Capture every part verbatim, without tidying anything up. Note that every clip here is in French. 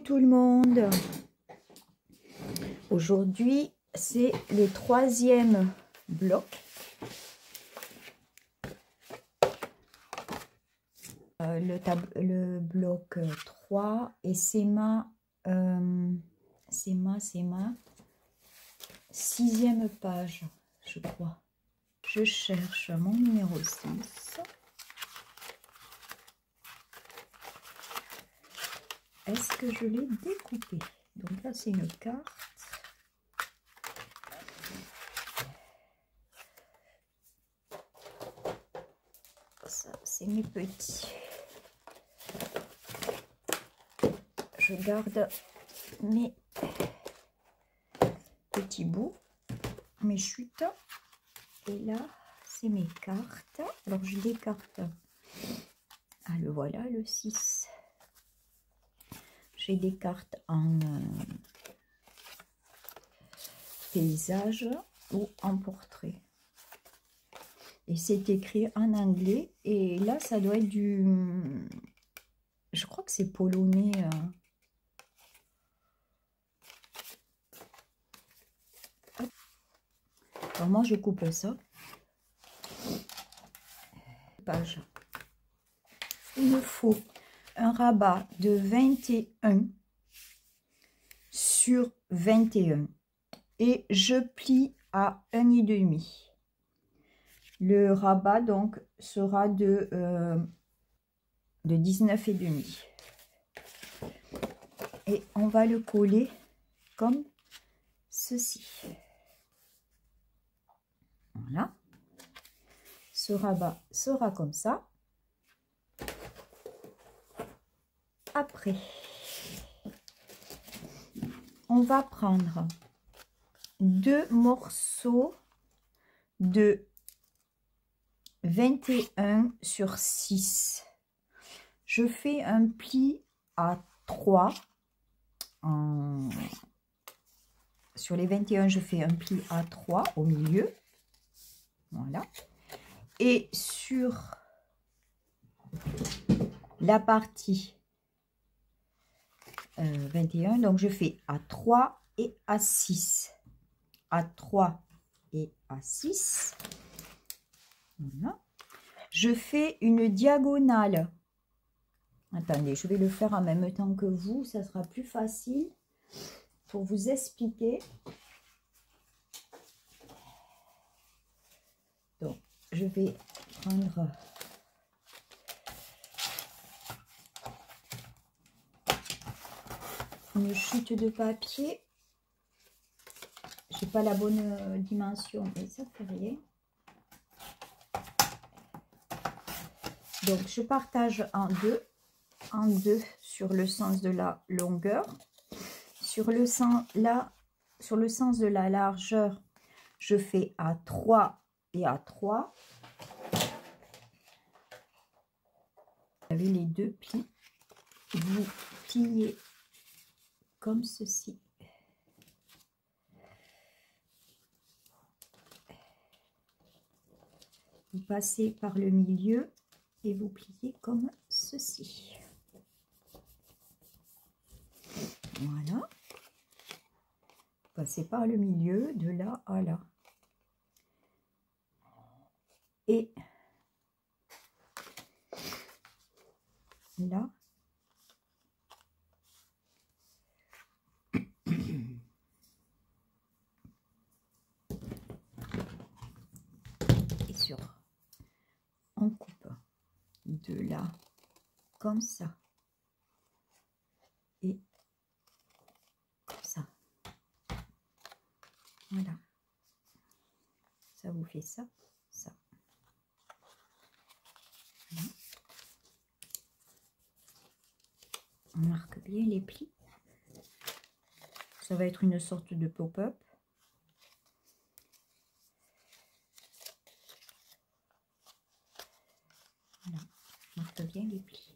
tout le monde. Aujourd'hui, c'est le troisième bloc. Euh, le, le bloc trois et c'est ma, euh, c'est ma, c'est ma sixième page, je crois. Je cherche mon numéro six. Est-ce que je l'ai découpé? Donc là, c'est une carte. Ça, c'est mes petits. Je garde mes petits bouts, mes chutes. Et là, c'est mes cartes. Alors, je l'écarte. Ah, le voilà, le six. J'ai des cartes en euh, paysage ou en portrait. Et c'est écrit en anglais. Et là, ça doit être du... Je crois que c'est polonais. Euh. Alors moi, je coupe ça. Page. Il me faut un rabat de vingt et un sur vingt et un. Et je plie à un et demi. Le rabat donc sera de, euh, de dix-neuf et demi. Et on va le coller comme ceci. Voilà. Ce rabat sera comme ça. Après, on va prendre deux morceaux de vingt et un sur six. Je fais un pli à trois. En... Sur les vingt et un, je fais un pli à trois au milieu. Voilà. Et sur la partie euh, vingt et un, donc je fais à trois et à six. À trois et à six. Voilà. Je fais une diagonale. Attendez, je vais le faire en même temps que vous, ça sera plus facile pour vous expliquer. Donc, je vais prendre une chute de papier. Je n'ai pas la bonne dimension, mais ça fait rien. Donc, je partage en deux, en deux sur le sens de la longueur. Sur le sens, là, sur le sens de la largeur, je fais à trois et à trois. Vous avez les deux plis. Vous pliez comme ceci. Vous passez par le milieu et vous pliez comme ceci. Voilà. Vous passez par le milieu de là à là. Et là. Et sur. On coupe de là comme ça. Et comme ça. Voilà. Ça vous fait ça, ça. Voilà. On marque bien les plis. Ça va être une sorte de pop-up. Voilà. On marque bien les plis.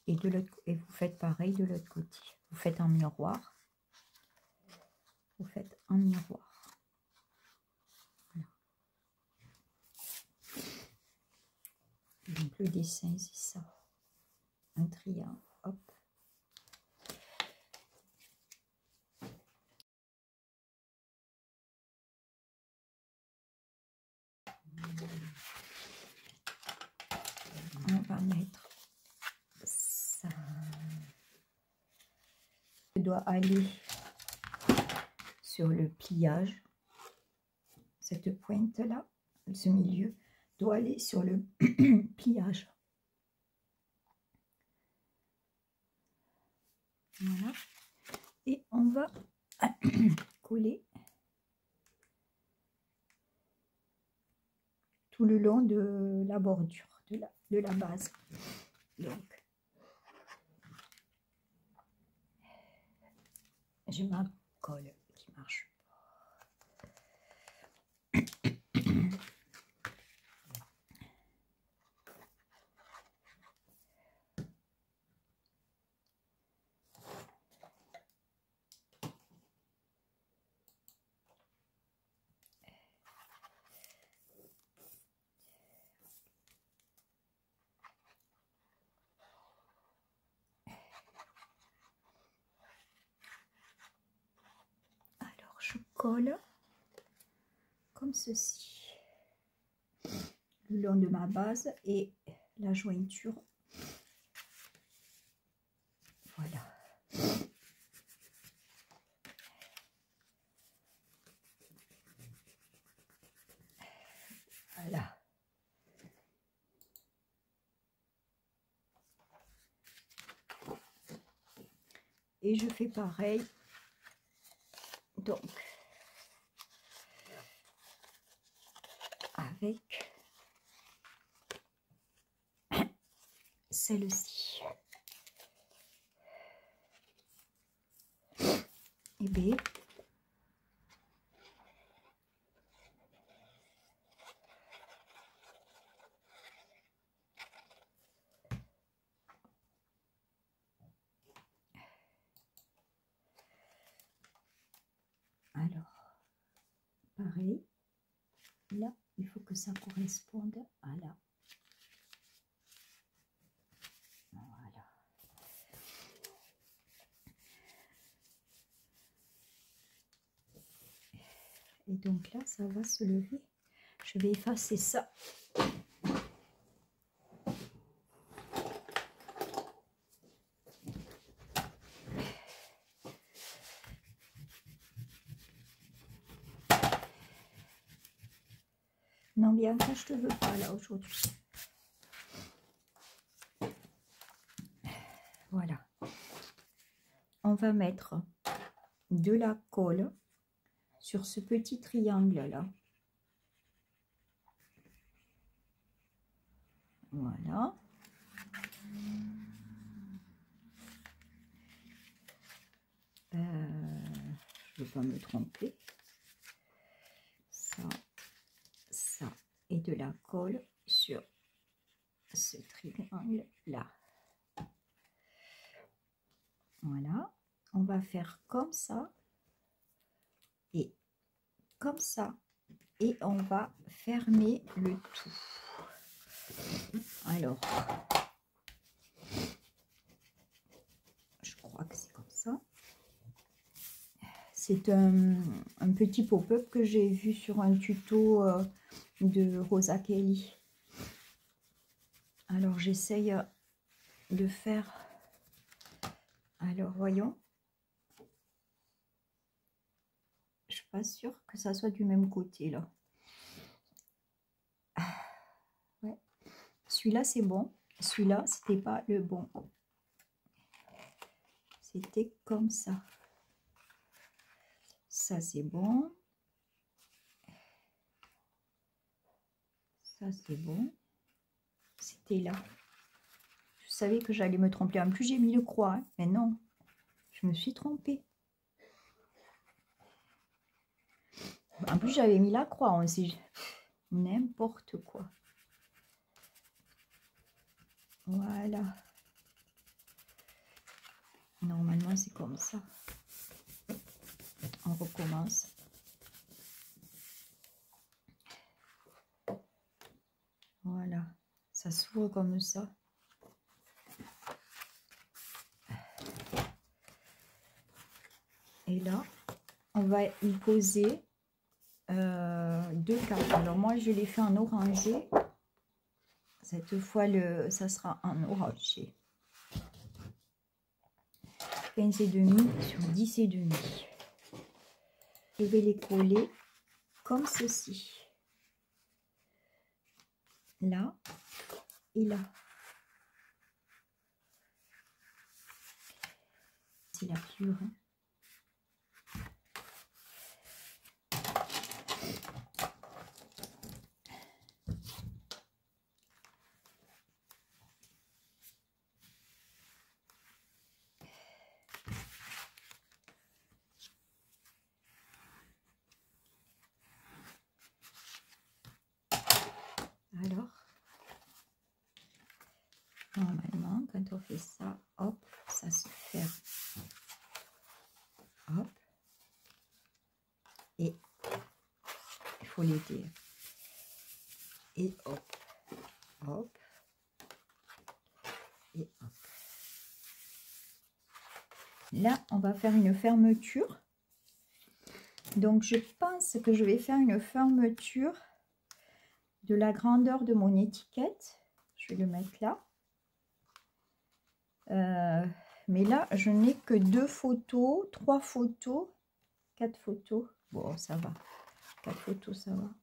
Et, de l'autre, et vous faites pareil de l'autre côté. Vous faites en miroir. Vous faites en miroir. Voilà. Donc le dessin, c'est ça. Un triangle. Hop. On va mettre ça. Je dois aller sur le pliage. Cette pointe là, ce milieu, doit aller sur le pliage. Voilà. Et on va coller tout le long de la bordure, de la, de la base. Donc, j'ai ma colle qui marche. Alors, je colle comme ceci le long de ma base et la jointure. Voilà. Voilà. Et je fais pareil. Donc, avec celle-ci. Et bien, alors, pareil, là, il faut que ça corresponde à là. Voilà. Et donc là, ça va se lever. Je vais effacer ça. Non, bien que je te veux pas là aujourd'hui. Voilà. On va mettre de la colle sur ce petit triangle là. Voilà. Euh, je ne veux pas me tromper. Ça, ça et de la colle sur ce triangle là. Voilà. On va faire comme ça et comme ça et on va fermer le tout. Alors, je crois que c'est comme ça. C'est un, un petit pop-up que j'ai vu sur un tuto euh, de Rosa Kelly. Alors, j'essaye de faire... Alors, voyons. Je suis pas sûre que ça soit du même côté, là. Ouais. Celui-là, c'est bon. Celui-là, c'était pas le bon. C'était comme ça. Ça, c'est bon. Ça, c'est bon. C'était là. Je savais que j'allais me tromper. En plus, j'ai mis le croix. Hein. Mais non, je me suis trompée. En plus, j'avais mis la croix. On sait n'importe quoi. Voilà. c'est comme ça. On recommence. Voilà, ça s'ouvre comme ça. Et là, on va y poser euh, deux cartes. Alors moi, je l'ai fait en orangé. Cette fois, le, ça sera en orangé. quinze et demi sur dix et demi. Je vais les coller comme ceci. Là et là. C'est la pure. Hein. Alors, normalement, quand on fait ça, hop, ça se ferme. Hop. Et il faut l'aider. Et hop, hop, et hop. Là, on va faire une fermeture. Donc, je pense que je vais faire une fermeture de la grandeur de mon étiquette. Je vais le mettre là. Euh, mais là, je n'ai que deux photos, trois photos, quatre photos. Bon, ça va. Quatre photos, ça va.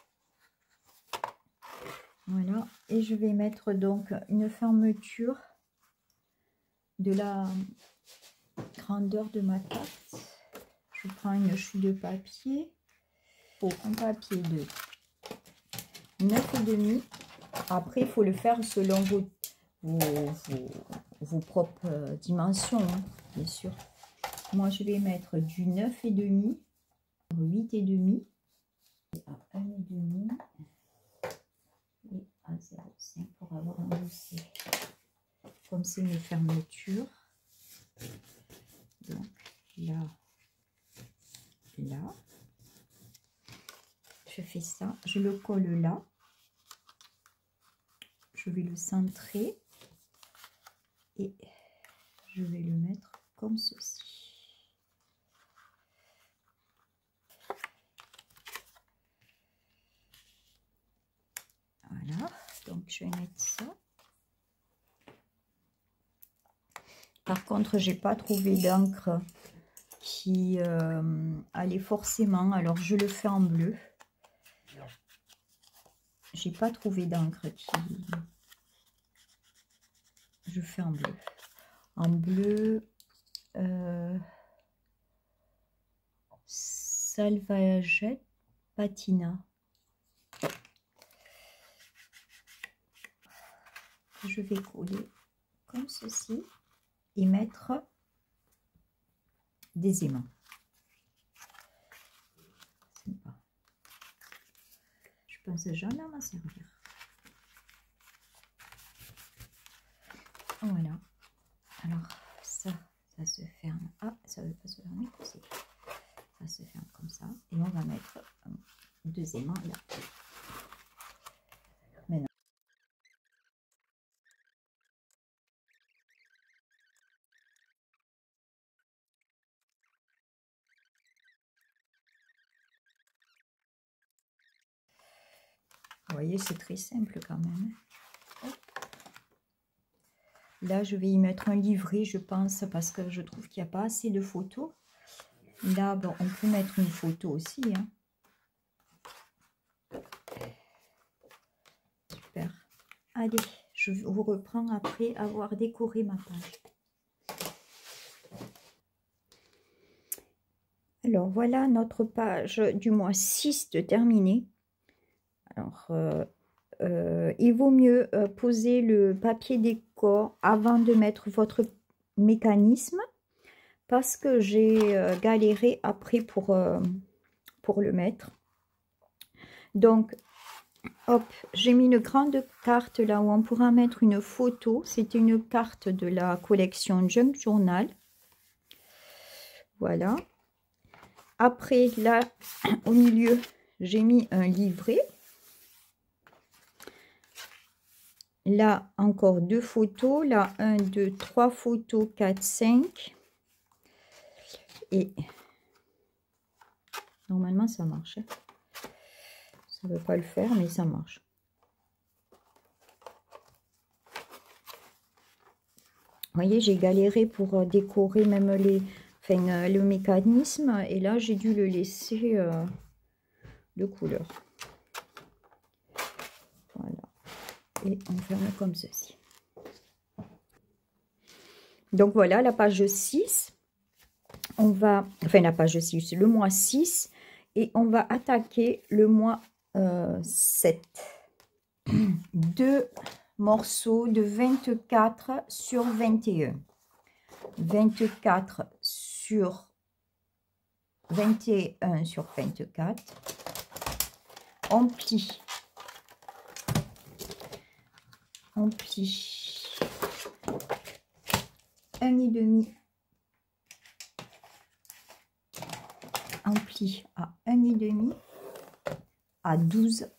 Voilà. Et je vais mettre donc une fermeture de la grandeur de ma carte. Je prends une chute de papier. Pour un papier de neuf et demi. Après, il faut le faire selon vos, vos, vos, vos propres euh, dimensions, hein, bien sûr. Moi, je vais mettre du neuf et demi, huit et demi, à un et demi et à zéro virgule cinq pour avoir un dossier. Comme c'est une fermeture. Donc, là, là. Je fais ça, je le colle là. Je vais le centrer et je vais le mettre comme ceci. Voilà, donc je vais mettre ça. Par contre, j'ai pas trouvé d'encre qui euh, allait forcément, alors je le fais en bleu. J'ai pas trouvé d'encre qui... Je fais en bleu. En bleu... Euh... Salvagette Patina. Je vais coller comme ceci et mettre des aimants. Sympa. Je pense que j'en ai à m'en servir. Voilà. Alors ça, ça se ferme. Ah, ça ne veut pas se fermer. Ça se ferme comme ça. Et on va mettre deux aimants là. Maintenant. Vous voyez, c'est très simple quand même. Hop. Là, je vais y mettre un livret, je pense, parce que je trouve qu'il n'y a pas assez de photos. Là, bon, on peut mettre une photo aussi. Hein. Super. Allez, je vous reprends après avoir décoré ma page. Alors, voilà notre page du mois six de terminée. Alors, euh, euh, il vaut mieux euh, poser le papier décor avant de mettre votre mécanisme parce que j'ai euh, galéré après pour, euh, pour le mettre. Donc, hop, j'ai mis une grande carte là où on pourra mettre une photo. C'était une carte de la collection Junk Journal. Voilà. Après, là, au milieu, j'ai mis un livret. Là, encore deux photos. Là, un, deux, trois photos, quatre, cinq. Et normalement, ça marche. Ça ne veut pas le faire, mais ça marche. Vous voyez, j'ai galéré pour décorer même les, enfin, le mécanisme. Et là, j'ai dû le laisser euh, de couleur. Voilà. Et on ferme comme ceci. Donc voilà, la page six. On va, enfin la page six, le mois six. Et on va attaquer le mois euh, sept. Deux morceaux de vingt-quatre sur vingt et un. vingt-quatre sur vingt et un sur vingt-quatre. On plie. On plie. Un et demi. On plie à un et demi, à douze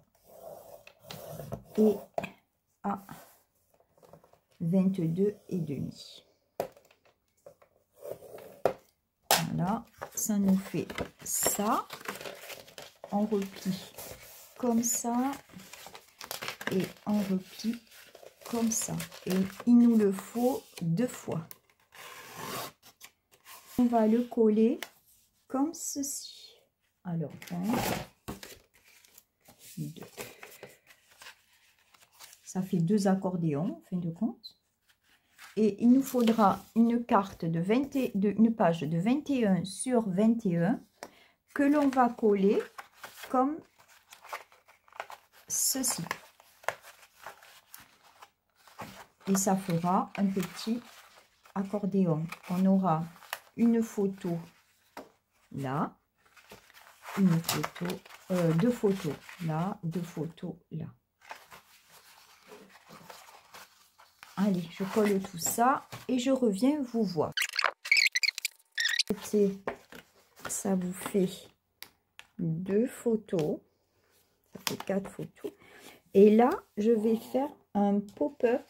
et à vingt-deux et demi. Voilà, ça nous fait ça. On replie comme ça et on replie comme ça. Et il nous le faut deux fois. On va le coller comme ceci. Alors, un, deux. Ça fait deux accordéons, en fin de compte. Et il nous faudra une carte de, vingt, de une page de vingt et un sur vingt et un que l'on va coller comme ceci. Et ça fera un petit accordéon. On aura une photo là, une photo, euh, deux photos là, deux photos là. Allez, je colle tout ça et je reviens vous voir. Ça vous fait deux photos, ça fait quatre photos. Et là, je vais faire un pop-up.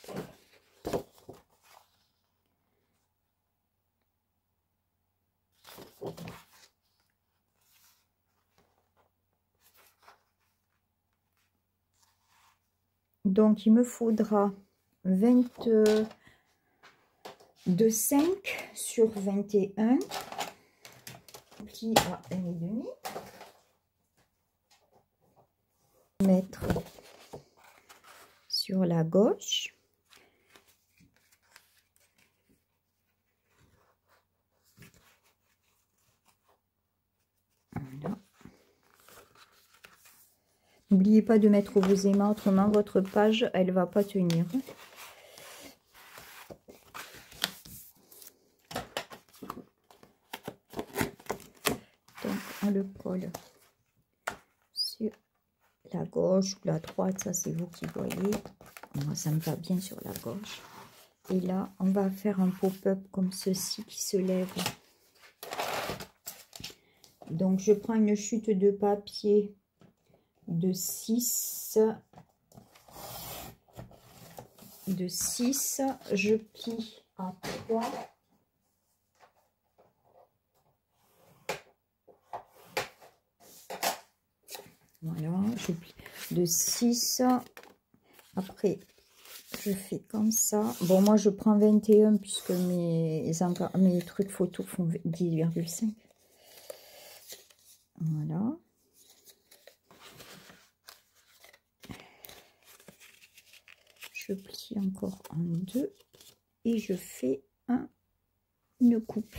Donc, il me faudra vingt-deux cinq sur vingt et un. Pli à un et demi. Mettre sur la gauche. Voilà. N'oubliez pas de mettre vos aimants, autrement votre page, elle va pas tenir. Donc, on le colle sur la gauche ou la droite, ça c'est vous qui voyez. Moi, ça me va bien sur la gauche. Et là, on va faire un pop-up comme ceci qui se lève. Donc, je prends une chute de papier de six. De six, je plie à trois. Voilà, je plie de six. Après, je fais comme ça. Bon, moi, je prends vingt et un puisque mes, mes trucs photos font dix virgule cinq. Voilà. Je plie encore en deux et je fais un, une coupe.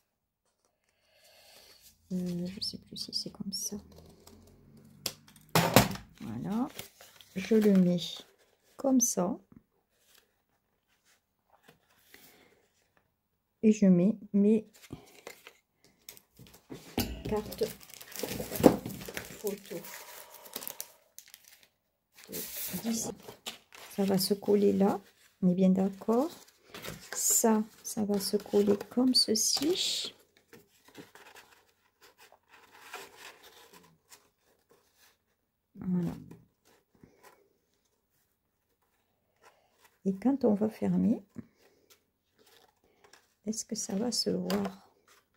Euh, je ne sais plus si c'est comme ça. Voilà. Je le mets comme ça. Et je mets mes cartes photo de dix. Ça va se coller là, on est bien d'accord. Ça, ça va se coller comme ceci. Et quand on va fermer, est-ce que ça va se voir?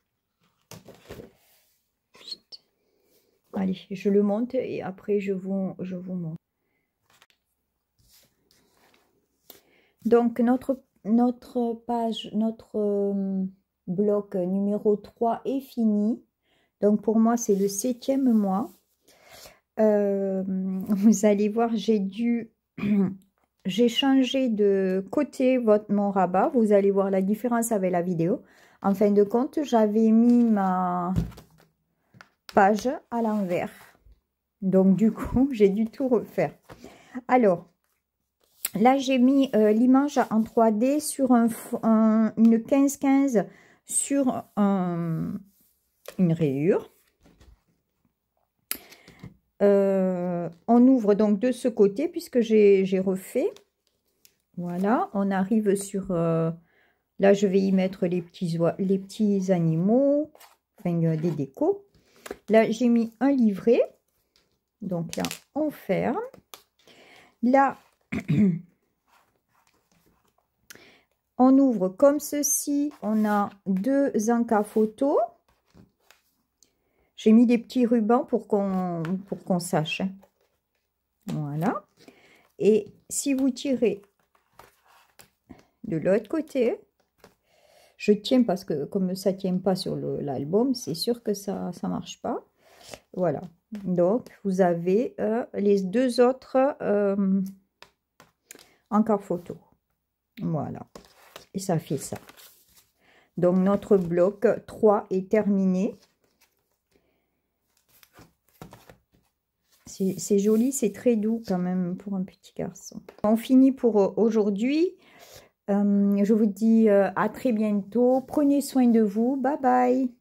Allez, je le monte et après je vous, je vous montre. Donc notre, notre page, notre euh, bloc numéro trois est fini. Donc pour moi c'est le septième mois. Euh, vous allez voir, j'ai dû... J'ai changé de côté votre, mon rabat. Vous allez voir la différence avec la vidéo. En fin de compte, j'avais mis ma page à l'envers. Donc, du coup, j'ai dû tout refaire. Alors, là, j'ai mis euh, l'image en trois D sur un, un, une quinze quinze sur un, une rayure. Euh, on ouvre donc de ce côté puisque j'ai refait. Voilà, on arrive sur... Euh, là, je vais y mettre les petits, les petits animaux, enfin euh, des décos. Là, j'ai mis un livret. Donc là, on ferme. Là, on ouvre comme ceci. On a deux encas photo. J'ai mis des petits rubans pour qu'on pour qu'on sache. Voilà. Et si vous tirez de l'autre côté, je tiens parce que comme ça ne tient pas sur l'album, c'est sûr que ça ne marche pas. Voilà. Donc, vous avez euh, les deux autres euh, encarts photo. Voilà. Et ça fait ça. Donc, notre bloc trois est terminé. C'est joli, c'est très doux quand même pour un petit garçon. On finit pour aujourd'hui. Euh, je vous dis euh, à très bientôt. Prenez soin de vous. Bye bye.